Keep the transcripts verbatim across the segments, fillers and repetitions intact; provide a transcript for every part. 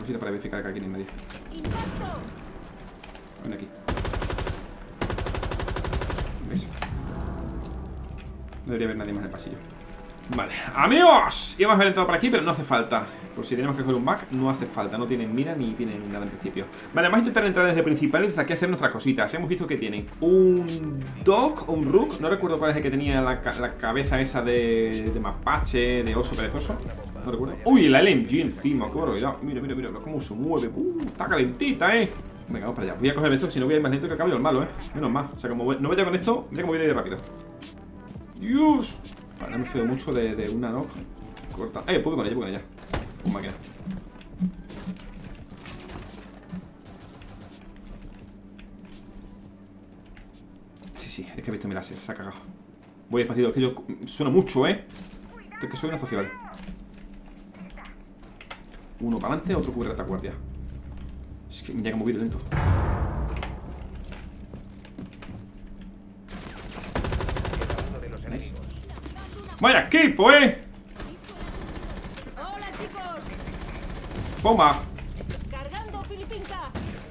cosita para verificar que aquí no hay nadie. Ven aquí. ¿Veis? No debería haber nadie más en el pasillo. Vale, amigos, íbamos a haber entrado por aquí, pero no hace falta. Por si tenemos que coger un back, no hace falta. No tienen mira ni tienen nada en principio. Vale, vamos a intentar entrar desde el principal y desde aquí hacer nuestras cositas. Hemos visto que tienen un dog o un rook. No recuerdo cuál es el que tenía la, la cabeza esa de, de mapache, de oso perezoso. No recuerdo. Uy, la L M G encima, qué barbaridad. Mira, mira, mira, cómo se mueve. Uh, está calentita, eh. Venga, vamos para allá. Voy a coger esto, si no voy a ir más lento que el caballo del malo, eh. Menos mal. O sea, como voy, no vaya con esto, mira cómo voy de ir rápido. Dios. Vale, no me fío mucho de, de una no. Corta. Eh, puedo con ella, puedo con ella. Con máquina. Sí, sí, es que he visto mi láser, se ha cagado. Voy despacito, es que yo suena mucho, eh. Es que soy una Sofía, vale. Uno para adelante, otro cubre retaguardia. Es que mira que movido lento. Nice. Vaya equipo, eh. Hola, chicos. Bomba. Cargando Filipinca.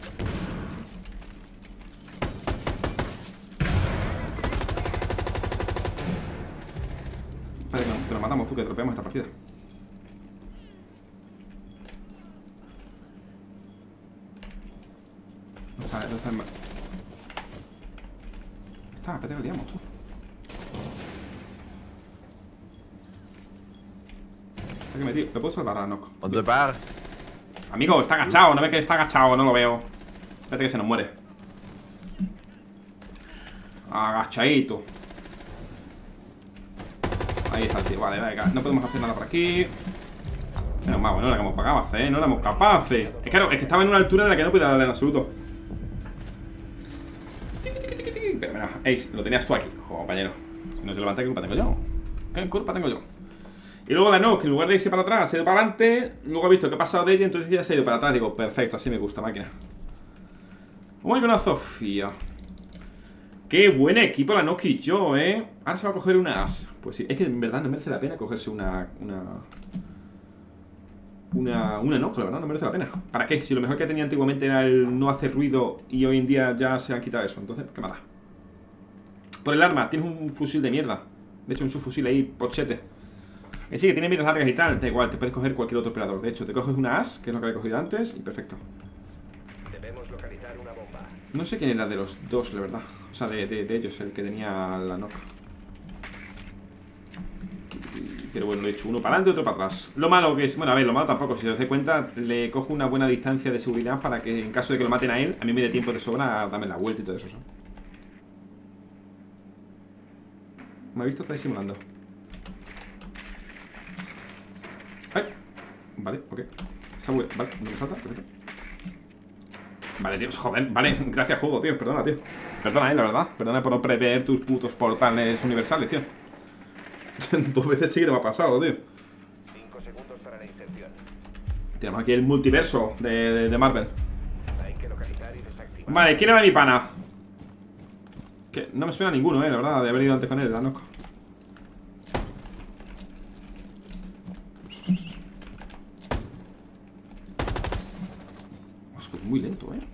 Vale, que te lo matamos tú, que tropeamos esta partida. No está, no está en... Está, espérate que lo liamos, tú. Está que me tío, ¿le puedo salvar a Nock? On the bar. Amigo, está agachado, no ve que está agachado, no lo veo. Espérate que se nos muere. Agachadito. Ahí está el tío, vale, venga. No podemos hacer nada por aquí. Menos mal, bueno, no éramos capaces, ¿eh? No éramos capaces. Es claro, es que estaba en una altura en la que no podía darle en absoluto. Pero mira, Ace, lo tenías tú aquí, compañero. Si no se levanta, ¿qué culpa tengo yo? ¿Qué culpa tengo yo? Y luego la no, que en lugar de irse para atrás, se ha ido para adelante. Luego ha visto que ha pasado de ella, entonces ya se ha ido para atrás. Digo, perfecto, así me gusta, máquina. Voy con una Sofía. Qué buen equipo la Noki yo, eh. Ahora se va a coger una As. Pues sí, es que en verdad no merece la pena cogerse una... Una... Una, una Noki, la verdad, no merece la pena. ¿Para qué? Si lo mejor que tenía antiguamente era el no hacer ruido y hoy en día ya se han quitado eso. Entonces, ¿qué más da? Por el arma, tienes un fusil de mierda. De hecho, un subfusil ahí, pochete. Que sí, que tiene miras largas y tal, da igual, te puedes coger cualquier otro operador. De hecho, te coges una As, que es lo que había cogido antes, y perfecto. Debemos localizar una bomba. No sé quién era de los dos, la verdad. O sea, de, de, de ellos, el que tenía la Nock. Pero bueno, lo he hecho uno para adelante y otro para atrás. Lo malo que es, bueno, a ver, lo malo tampoco. Si os dais cuenta, le cojo una buena distancia de seguridad para que en caso de que lo maten a él, a mí me dé tiempo de sobra a darme la vuelta y todo eso, ¿sabes? ¿Me ha visto? Está disimulando. ¡Ay! Vale, ok. Vale, no me salta, perfecto. Vale, tío, joder, vale, gracias juego, tío, perdona, tío. Perdona, eh, la verdad, perdona por no prever tus putos portales universales, tío. Dos veces sí que te me ha pasado, tío. Cinco segundos para la inserción. Tenemos aquí el multiverso de, de, de Marvel. Hay que localizar y desactivar. Vale, ¿quién era mi pana? Que no me suena a ninguno, eh, la verdad, de haber ido antes con él, la Nock. Muy lento, eh.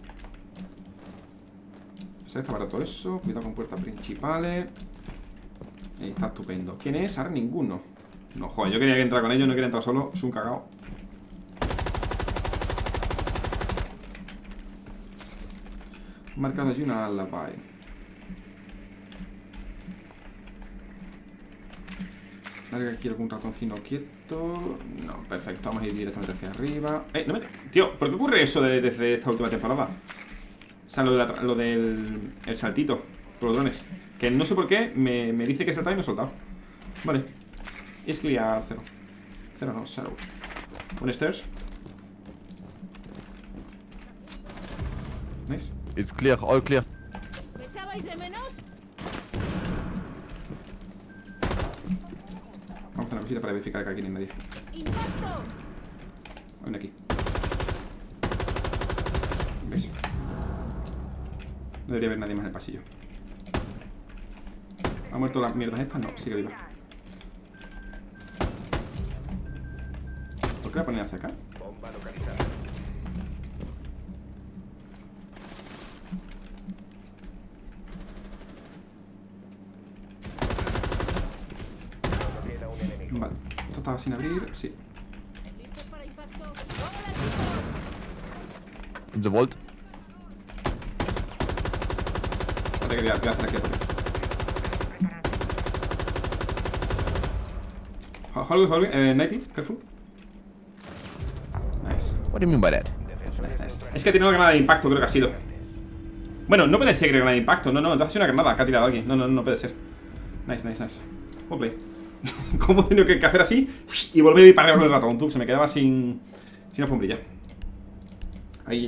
Se está barato eso. Cuidado con puertas principales. Ahí está estupendo. ¿Quién es? Ahora ninguno. No, joder, yo quería que entrar con ellos, no quería entrar solo. Es un cagao. Marcado allí una alibi. Alguien aquí algún ratoncino quieto. No, perfecto, vamos a ir directamente hacia arriba. Eh, no me... Tío, ¿por qué ocurre eso de, desde esta última temporada? O sea, lo, de la, lo del el saltito por los drones. Que no sé por qué me, me dice que he saltado y no he soltado. Vale. Es clear cero. Cero no, cero. One stairs. Nice. It's clear, all clear. ¿Me echabais de menos? Vamos a hacer una cosita para verificar que aquí no hay nadie. ¡Impacto! Ven aquí. ¿Ves? No debería haber nadie más en el pasillo. ¿Ha muerto las mierdas estas? No, sigue viva. ¿Por qué la ponía hacia acá? Bomba localizada. estaba sin abrir, sí. ¿Listos para impacto? ¡Hola, chicos! The Vault. Espérate que voy a, voy a hacer aquí. Hold, hold, eh, ninety, careful. Nice. What do you mean by that? Nice, nice. Es que ha tenido una granada de impacto, creo que ha sido. Bueno, no puede ser granada de impacto. No, no, entonces ha sido una granada que ha tirado alguien. No, no, no puede ser. Nice, nice, nice. Buen play. ¿Cómo he tenido que hacer así? Y volver a ir para arriba con el ratón, tú, que se me quedaba sin sin alfombrilla. Ahí.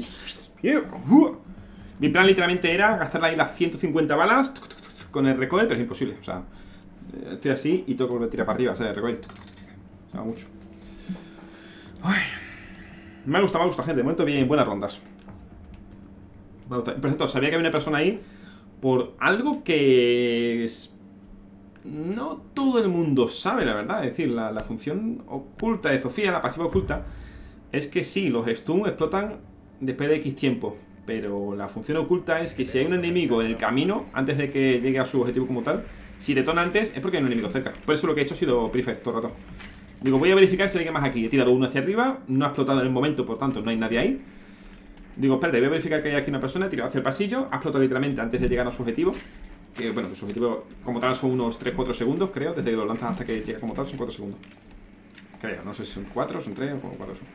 Mi plan literalmente era gastar ahí las ciento cincuenta balas con el recoil, pero es imposible. O sea, estoy así y tengo que volver a tirar para arriba. O sea, el recoil. O sea, mucho. Ay. Me ha gustado, me ha gustado, gente. De momento bien, buenas rondas. Me ha gustado. Por cierto, sabía que había una persona ahí por algo que es... no todo el mundo sabe, la verdad. Es decir, la, la función oculta de Zofia, la pasiva oculta, es que sí, los stun explotan después de X tiempo. Pero la función oculta es que si hay un enemigo en el camino, antes de que llegue a su objetivo como tal, si detona antes, es porque hay un enemigo cerca. Por eso lo que he hecho ha sido prefect todo el rato. Digo, voy a verificar si hay alguien más aquí. He tirado uno hacia arriba, no ha explotado en el momento, por tanto no hay nadie ahí. Digo, espérate, voy a verificar que hay aquí una persona. He tirado hacia el pasillo, ha explotado literalmente antes de llegar a su objetivo. Que bueno, que su objetivo como tal son unos tres cuatro segundos, creo. Desde que lo lanzas hasta que llega como tal son cuatro segundos. Creo, no sé si son cuatro, son tres o cuatro son.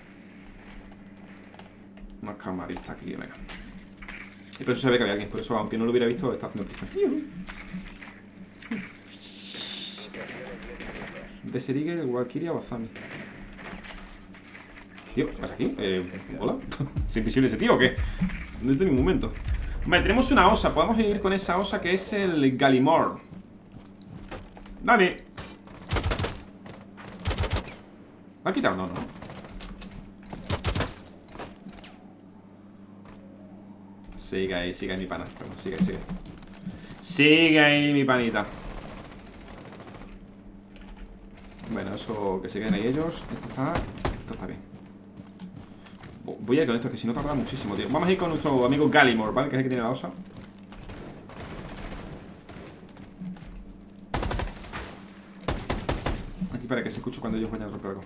Una camarita aquí, venga. Y por eso se ve que había alguien, por eso aunque no lo hubiera visto, está haciendo prefect. De Serige, Valkyria o Azami. Tío, ¿qué pasa aquí? Eh, ¿Hola? ¿Es invisible ese tío o qué? No estoy en ningún momento. Vale, tenemos una osa. Podemos ir con esa osa que es el Gallimore. Dale. ¿Me ha quitado? No, no. Sigue ahí, sigue ahí mi pana. Perdón, sigue ahí, sigue. Sigue ahí mi panita. Bueno, eso que se queden ahí ellos. Esto está, esto está bien. Voy a ir con esto, que si no tarda muchísimo, tío. Vamos a ir con nuestro amigo Gallimore, ¿vale? Que es el que tiene la osa. Aquí para que se escuche cuando ellos vayan a romper algo.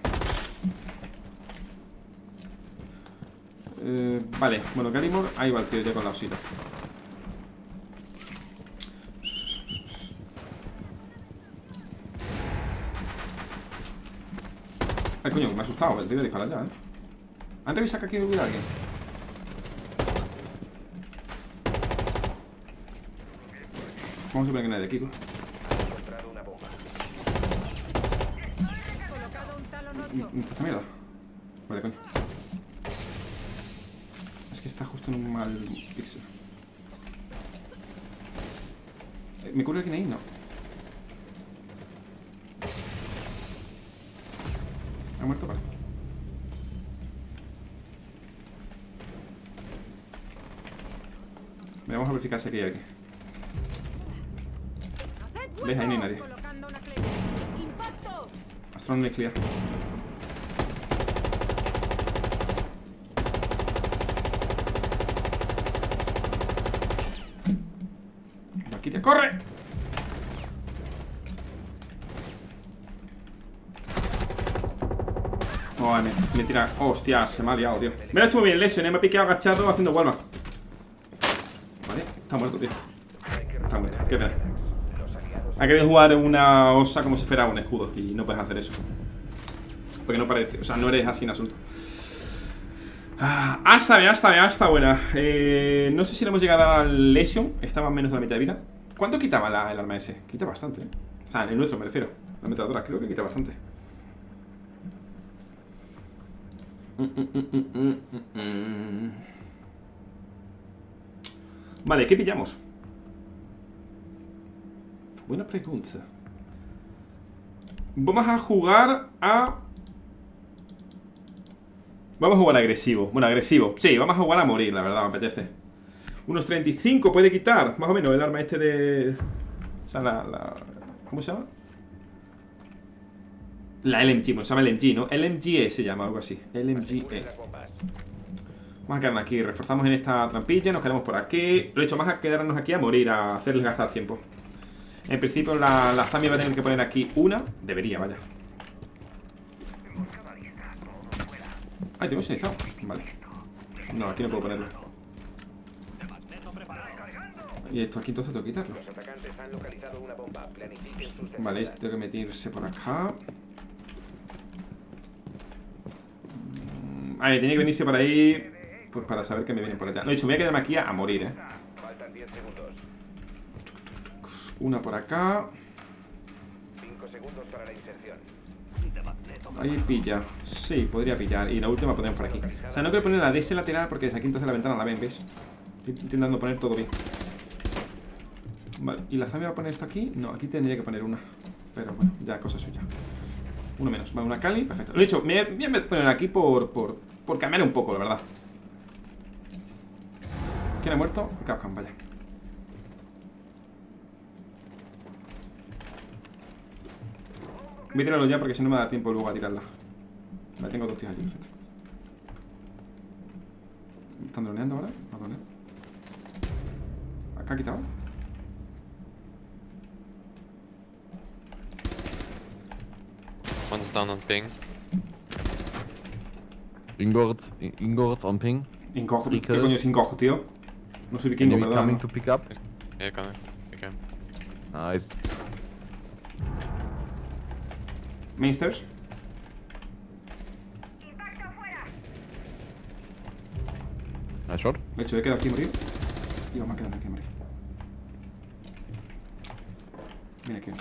Eh, vale, bueno, Gallimore, ahí va el tío ya con la osita. Ay, coño, me ha asustado, el tío de disparar ya, eh. ¿Han revisado que aquí hubiera alguien? Vamos a ver que no hay de aquí, tú. ¿Esta mierda? Vale, coño. Es que está justo en un mal pixel. ¿Me cubre alguien ahí? No. ¿Ha muerto? Vale. Vamos a verificar si aquí hay alguien. ¿Ves? Ahí no hay nadie. Astron nuclear. Valkyria, ¡corre! Oh, me, me tira. Hostia, se me ha liado, tío. Me lo ha hecho muy bien, Lesion, eh. Me ha piqueado agachado haciendo Walmart. Vale, está muerto, tío. Está muerto, qué pena. Ha querido jugar una osa como si fuera un escudo. Y no puedes hacer eso. Porque no parece, o sea, no eres así en absoluto. Ah, hasta bien, hasta bien, hasta buena. eh, No sé si le hemos llegado al Lesion. Estaba menos de la mitad de vida. ¿Cuánto quitaba la, el arma ese? Quita bastante, ¿eh? O sea, el nuestro me refiero. La metadora, creo que quita bastante. mm, mm, mm, mm, mm, mm. Vale, ¿qué pillamos? Buena pregunta. Vamos a jugar a... Vamos a jugar agresivo. Bueno, agresivo. Sí, vamos a jugar a morir, la verdad, me apetece. Unos treinta y cinco puede quitar, más o menos, el arma este de... O sea, la... la... ¿Cómo se llama? La L M G, bueno, se llama L M G, ¿no? L M G E se llama, algo así. L M G E. Vamos a quedarnos aquí, reforzamos en esta trampilla, nos quedamos por aquí. Lo he hecho más a quedarnos aquí a morir, a hacerles gastar tiempo. En principio la, la Zami va a tener que poner aquí una. Debería, vaya. Ay, tengo sinalizado. Vale. No, aquí no puedo ponerlo. Y esto aquí entonces tengo que quitarlo. Los atacantes han localizado una bomba. Planifiquen sus defensas. Vale, este tengo que meterse por acá. Mm, Vale, tiene que venirse por ahí. Pues para saber que me vienen por allá. No, he dicho, me voy a quedarme aquí a, a morir, eh. Faltan diez segundos. Una por acá. cinco segundos para la inserción. Ahí pilla. Sí, podría pillar. Y la última la ponemos por aquí. O sea, no quiero poner la D S lateral porque desde aquí entonces la ventana la ven, ¿ves? Estoy intentando poner todo bien. Vale, ¿y la Zami va a poner esto aquí? No, aquí tendría que poner una. Pero bueno, ya cosa suya. Uno menos. Vale, una Cali, perfecto. Lo he dicho, me voy a poner aquí por, por, por cambiar un poco, la verdad. ¿Quién ha muerto? Capcom, vaya. Voy a tirarlo ya porque si no me da tiempo luego a tirarla. Vale, tengo dos tíos allí, perfecto. ¿Están droneando ahora? No dronean. ¿Acá ha quitado? One's down on ping. Ingord, Ingord on ping. Incojo. ¿Qué Rico. coño es incojo, tío? No soy vikingo, Enemy perdón. coming to pick up. Yeah, coming. Okay. Nice. Mainsters. Nice shot. De hecho, he quedado aquí a morir. Y vamos a quedar aquí a morir. Mira aquí.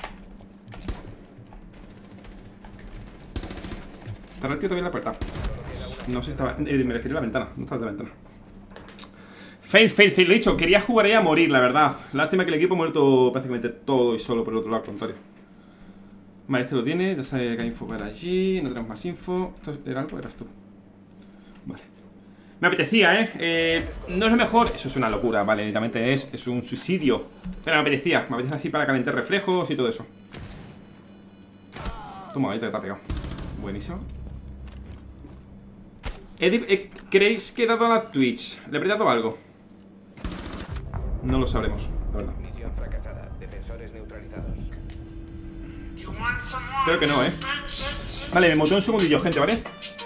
¿Estará el tío todavía en la puerta? No sé si estaba... eh, me refiero a la ventana. No estaba en la ventana. Fail, fail, fail. Lo he dicho, quería jugar ahí a morir, la verdad. Lástima que el equipo ha muerto prácticamente todo y solo por el otro lado, al contrario. Vale, este lo tiene. Ya sabe que hay info para allí. No tenemos más info. ¿Esto era algo? Eras tú. Vale. Me apetecía, ¿eh? ¿eh? No es lo mejor. Eso es una locura, vale. Literalmente es, es un suicidio. Pero me apetecía. Me apetecía así para calentar reflejos y todo eso. Toma, ahí te está pegado. Buenísimo. Edip, eh, ¿creéis que he dado a la Twitch? ¿Le he apretado algo? No lo sabremos, la verdad. Misión fracasada. Defensores neutralizados. Creo que no, ¿eh? Vale, me muteo un segundillo, gente, ¿vale?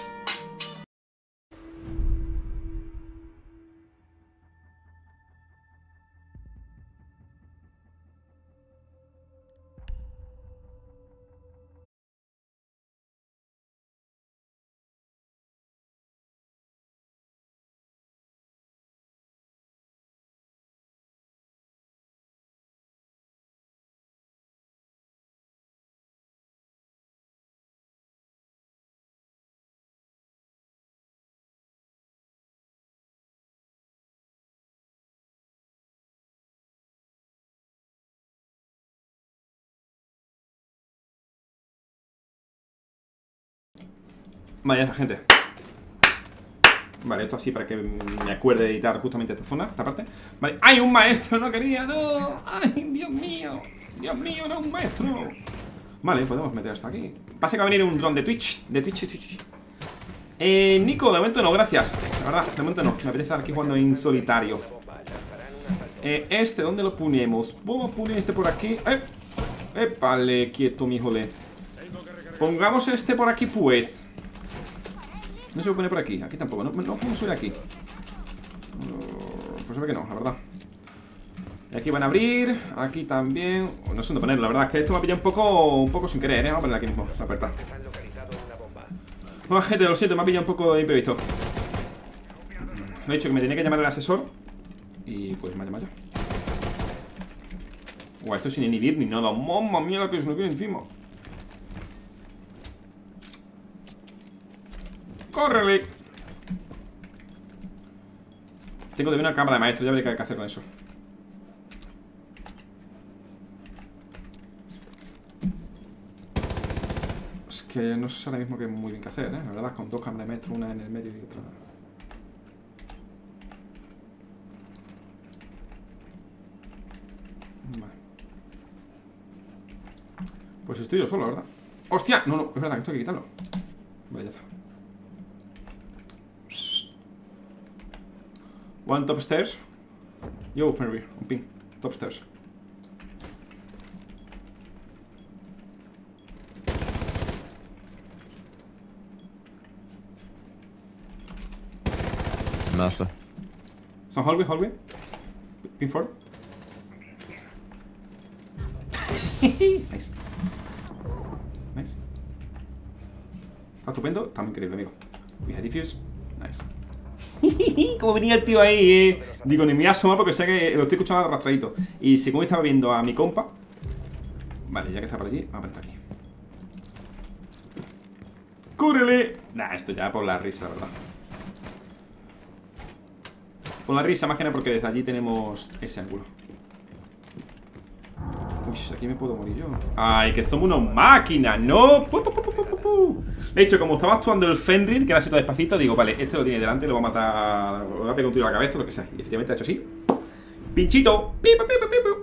Vale, ya está, gente. Vale, esto así para que me acuerde de editar justamente esta zona, esta parte. Vale, ¡ay, un maestro! ¡No quería! ¡No! ¡Ay, Dios mío! ¡Dios mío, no, un maestro! Vale, podemos meter esto aquí. Pasa que va a venir un dron de Twitch. De Twitch, Twitch. Eh, Nico, de momento no, gracias. La verdad, de momento no. Me apetece estar aquí jugando en solitario. Eh, este, ¿dónde lo ponemos? Vamos a poner este por aquí. ¡Eh! ¡Épale, quieto, mi jole! Pongamos este por aquí, pues. No se puede poner por aquí. Aquí tampoco. No, no podemos subir aquí. Pues se ve que no, la verdad. Y aquí van a abrir. Aquí también. No sé dónde ponerlo, la verdad. Es que esto me ha pillado un poco, un poco sin querer, ¿eh? Vamos a ponerlo aquí mismo, la verdad. Han localizado una bomba. Bueno, gente, lo siento, me ha pillado un poco de imprevisto. Me he dicho que me tenía que llamar el asesor. Y pues me ha llamado ya. Guau, esto sin inhibir ni nada. Mamma mía, la que se nos viene encima. ¡Córrele! Tengo de ver una cámara de maestro, ya veré qué hay que hacer con eso. Es que no sé ahora mismo qué muy bien que hacer, ¿eh? La verdad, con dos cámaras de maestro, una en el medio y otra. Vale. Pues estoy yo solo, ¿verdad? ¡Hostia! No, no, es verdad que esto hay que quitarlo. Vale, ya está. One top stairs. Yo, Fenrir, un ping. Top stairs. Masse. Son hallway, hallway. Pin four. Nice. Nice. Está estupendo. Está muy increíble, amigo. We had diffuse. Nice. Como venía el tío ahí, eh. Digo, ni me voy a asomar porque sé que lo estoy escuchando arrastradito. Y según estaba viendo a mi compa. Vale, ya que está por allí, vamos a poner esto aquí. ¡Cúrele! Nah, esto ya por la risa, la verdad. Por la risa, más que nada porque desde allí tenemos ese ángulo. Uy, aquí me puedo morir yo. Ay, que somos unos máquinas, ¿no? Pu, pu, pu, pu, pu, pu. De hecho, como estaba actuando el Fenrir, que era así todo despacito, digo, vale, este lo tiene delante, lo va a matar, lo va a pegar un tiro a la cabeza, lo que sea. Y efectivamente ha hecho así. Pinchito. Pipo, pipo, pipo.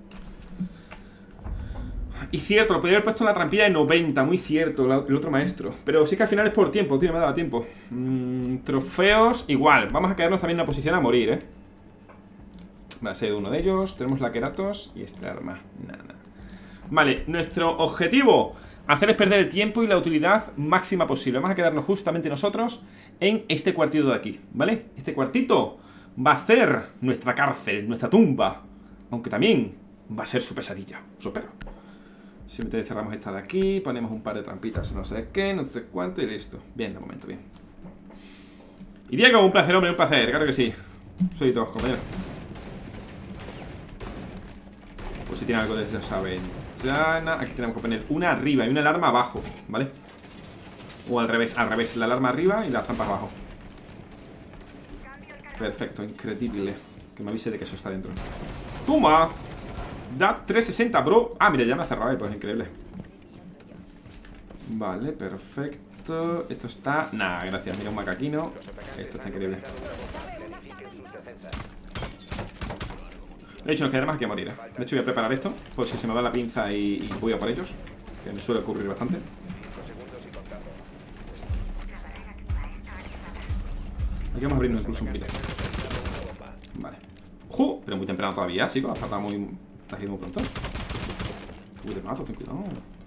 Y cierto, lo podría haber puesto en la trampilla de noventa, muy cierto, el otro maestro. Pero sí que al final es por tiempo, tío, me ha dado tiempo. mm, Trofeos, igual. Vamos a quedarnos también en una posición a morir, eh. Vale, se ha ido uno de ellos. Tenemos la Keratos y este arma. Nada, nada. Vale, nuestro objetivo: hacerles perder el tiempo y la utilidad máxima posible. Vamos a quedarnos justamente nosotros en este cuartito de aquí, ¿vale? Este cuartito va a ser nuestra cárcel, nuestra tumba. Aunque también va a ser su pesadilla, os espero. Simplemente cerramos esta de aquí, ponemos un par de trampitas, no sé qué, no sé cuánto y listo. Bien, de momento, bien. Y Diego, un placer, hombre, un placer, claro que sí. Soy todo, compañero. Pues si tiene algo desde esa ventana. Aquí tenemos que poner una arriba y una alarma abajo, ¿vale? O al revés, al revés, la alarma arriba y las trampas abajo. Perfecto, increíble. Que me avise de que eso está dentro. ¡Toma! Da trescientos sesenta, bro. Ah, mira, ya me ha cerrado ahí, pues increíble. Vale, perfecto. Esto está... Nah, gracias, mira un macaquino. Esto está increíble. De hecho, nos quedará más que morir, ¿eh? De hecho, voy a preparar esto por si se me va la pinza y, y voy a por ellos, que me suele ocurrir bastante. Aquí vamos a abrirnos incluso un pique. Vale. ¡Ju! Pero muy temprano todavía, chicos. Ha faltado muy... Está yendo muy pronto. Uy, te mato, ten cuidado.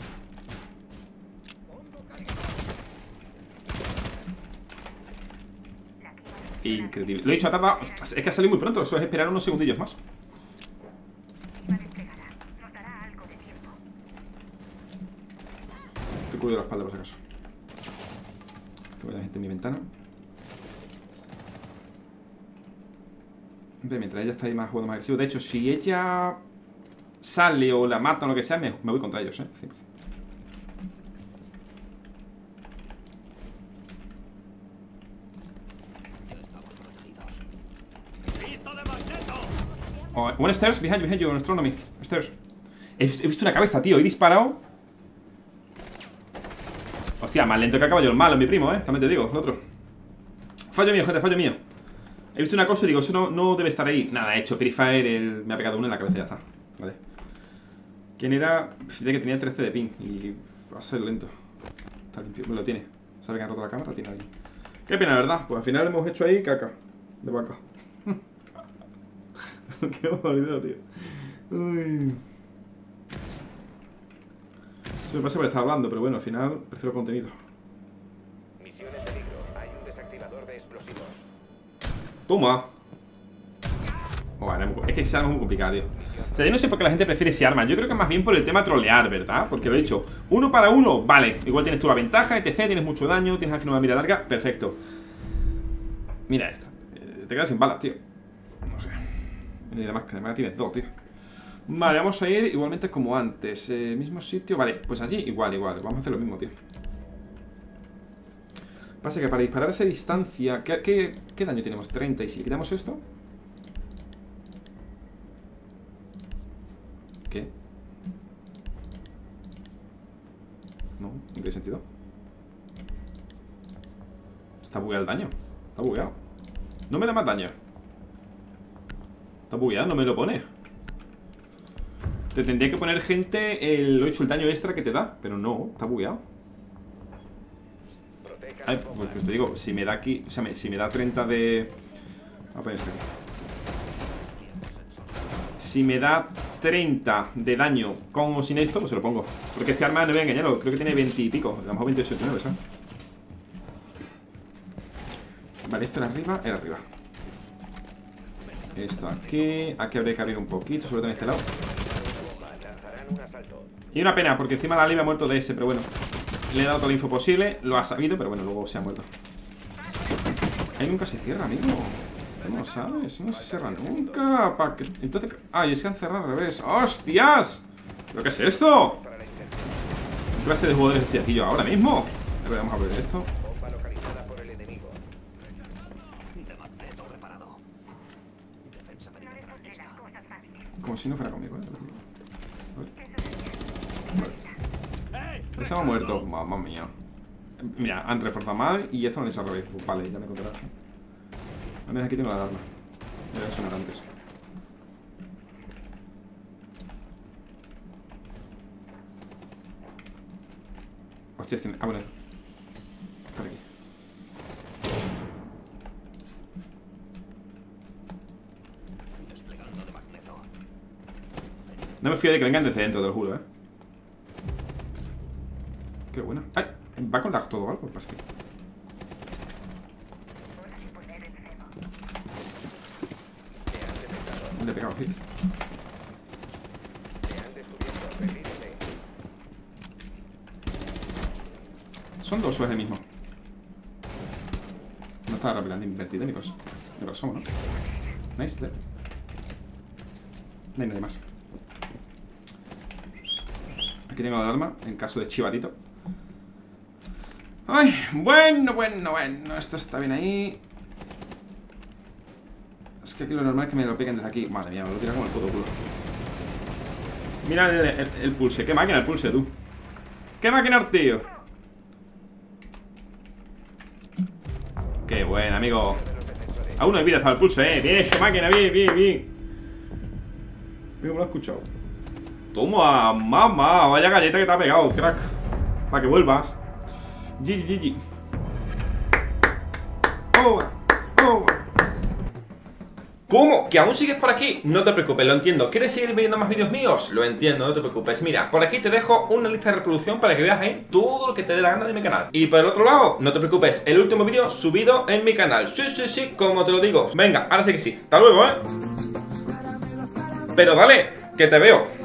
Increíble. Lo he dicho, ha tardado... Es que ha salido muy pronto. Eso es esperar unos segundillos más. Te cuido la espalda por si acaso. Tengo la gente en mi ventana. Mientras ella está ahí más jugando más agresivo. De hecho, si ella sale o la mata o lo que sea, me, me voy contra ellos, eh. cien por cien. Oh, one stairs, behind you, behind you, on astronomy. Stairs. He, he visto una cabeza, tío. He disparado. Hostia, más lento que a caballo el malo, mi primo, eh. También te digo, el otro. Fallo mío, gente, fallo mío. He visto una cosa y digo, eso no, no debe estar ahí. Nada, he hecho Purifier, el, me ha pegado uno en la cabeza y ya está. Vale. ¿Quién era? Fíjate que tenía trece de ping y va a ser lento. Está limpio, me lo tiene. ¿Sabe que han roto la cámara? Tiene ahí. Qué pena, ¿verdad? Pues al final hemos hecho ahí caca de vaca. Qué barbaridad, tío. Uy. Se me pasa por estar hablando, pero bueno, al final prefiero contenido. Misiones peligro. Hay un desactivador de explosivos. Toma. Bueno, es que ese arma es muy complicado, tío. O sea, yo no sé por qué la gente prefiere ese arma. Yo creo que más bien por el tema trolear, ¿verdad? Porque lo he dicho, uno para uno, vale. Igual tienes tú la ventaja, etcétera. Tienes mucho daño, tienes al final una mira larga, perfecto. Mira esto. Se te queda sin balas, tío. No sé. Y además que además tienes dos, tío. Vale, vamos a ir igualmente como antes. eh, Mismo sitio, vale, pues allí igual, igual. Vamos a hacer lo mismo, tío. Pasa que para disparar a esa distancia... ¿Qué, qué, qué daño tenemos? treinta. ¿Y si quitamos esto? ¿Qué? No, no tiene sentido. Está bugueado el daño. Está bugueado. No me da más daño. Está bugueado, no me lo pone. Te tendría que poner, gente, el, lo he hecho, el daño extra que te da. Pero no, está bugueado. Ay, pues te digo, si me da aquí, o sea, me, si me da treinta de... Voy a poner esto aquí. Si me da treinta de daño con o sin esto, pues se lo pongo. Porque este arma, no voy a engañarlo, creo que tiene veinte y pico. A lo mejor veintiocho, veintinueve, ¿sabes? Vale, esto era arriba, era arriba. Esto aquí. Aquí habría que abrir un poquito, sobre todo en este lado. Lanzarán un asalto. Y una pena, porque encima la Lali ha muerto de ese, pero bueno. Le he dado toda la info posible, lo ha sabido, pero bueno, luego se ha muerto. Ahí nunca se cierra, amigo. ¿Cómo sabes? No se cierra nunca. ¿Para qué? Entonces... Ah, y es que han cerrado al revés. ¡Hostias! ¿Pero qué es esto? ¿Qué clase de jugadores estoy aquí yo ahora mismo? A ver, vamos a ver esto. Bomba localizada por el enemigo. Como si no fuera conmigo, ¿eh? Vale. Ese me ha muerto. Mamma mía. Mira, han reforzado mal y esto lo han hecho al revés. Pues vale, ya me contarás. Al menos aquí tengo la alarma. Ya debe sonar antes. Hostia, es que... Ah, bueno. Está aquí. No me fío de que vengan desde dentro, te lo juro, eh. Qué buena. ¡Ay! ¿Va con lag todo o algo? Pasa que... Le he pegado, sí. Son dos o es el mismo. No está rápidamente invertido ni cosa. Ni lo somos, ¿no? Nice, dead. No hay nadie más. Aquí tengo la alarma en caso de chivatito. Ay, bueno, bueno, bueno. Esto está bien ahí. Es que aquí lo normal es que me lo peguen desde aquí. Madre mía, me lo tira como el puto culo. Mira el, el, el pulse. Qué máquina el pulse, tú. Qué máquina, tío. Qué buen, amigo. A uno de vida para el pulse, eh. Bien hecho, máquina, bien, bien, bien. Mira, me lo he escuchado. Toma, mamá. Vaya galleta que te ha pegado, crack. Para que vuelvas. G G G G. Oh, oh. ¿Cómo? ¿Que aún sigues por aquí? No te preocupes, lo entiendo. ¿Quieres seguir viendo más vídeos míos? Lo entiendo, no te preocupes. Mira, por aquí te dejo una lista de reproducción para que veas ahí todo lo que te dé la gana de mi canal. Y por el otro lado, no te preocupes, el último vídeo subido en mi canal. Sí, sí, sí, como te lo digo. Venga, ahora sí que sí. Hasta luego, ¿eh? Pero dale, que te veo.